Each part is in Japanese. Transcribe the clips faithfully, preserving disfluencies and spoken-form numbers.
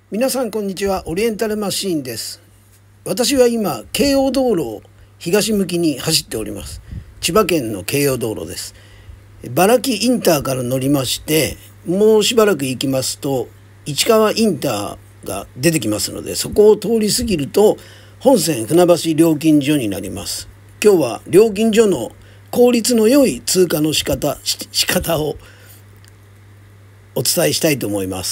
皆さんこんにちは。オリエンタルマシーンです。私は今京葉道路を東向きに走っております。千葉県の京葉道路です。茨城インターから乗りまして、もうしばらく行きますと市川インターが出てきますので、そこを通り過ぎると本線船橋料金所になります。今日は料金所の効率の良い通過の仕方仕方をお伝えしたいと思います。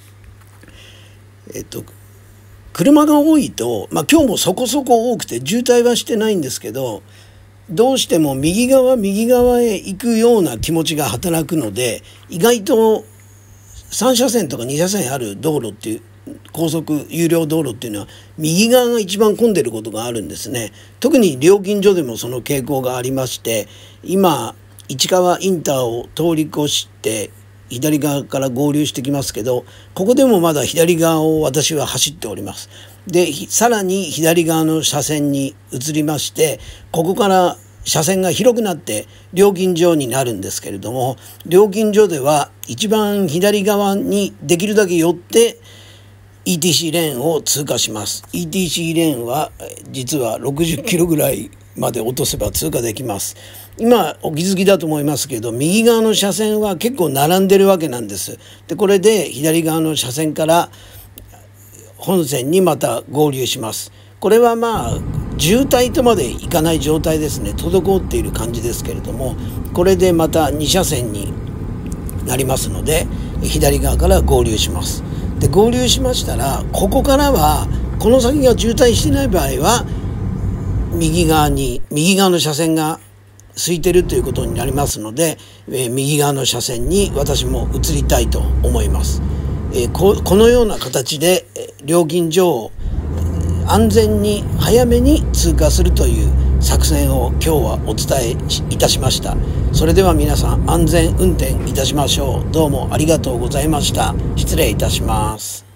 えっと車が多いと、まあ、今日もそこそこ多くて渋滞はしてないんですけど、どうしても右側右側へ行くような気持ちが働くので、意外とさん車線とかに車線ある道路っていう高速有料道路っていうのは右側が一番混んでることがあるんですね。特に料金所でもその傾向がありまして、今市川インターを通り越して左側から合流してきますけど、ここでもまだ左側を私は走っております。でさらに左側の車線に移りまして、ここから車線が広くなって料金所になるんですけれども、料金所では一番左側にできるだけ寄って イーティーシー レーンを通過します。 イーティーシー レーンは実はろくじゅっキロぐらいまで落とせば通過できます。今お気づきだと思いますけど、右側の車線は結構並んでるわけなんです。でこれで左側の車線から本線にまた合流します。これはまあ渋滞とまでいかない状態ですね。滞っている感じですけれども、これでまたに車線になりますので左側から合流します。で合流しましたら、ここからはこの先が渋滞してない場合は右側に右側の車線が空いてるということになりますので、えー、右側の車線に私も移りたいと思います。えー、こ, このような形で、えー、料金所を安全に早めに通過するという作戦を今日はお伝えいたしました。それでは皆さん安全運転いたしましょう。どうもありがとうございました。失礼いたします。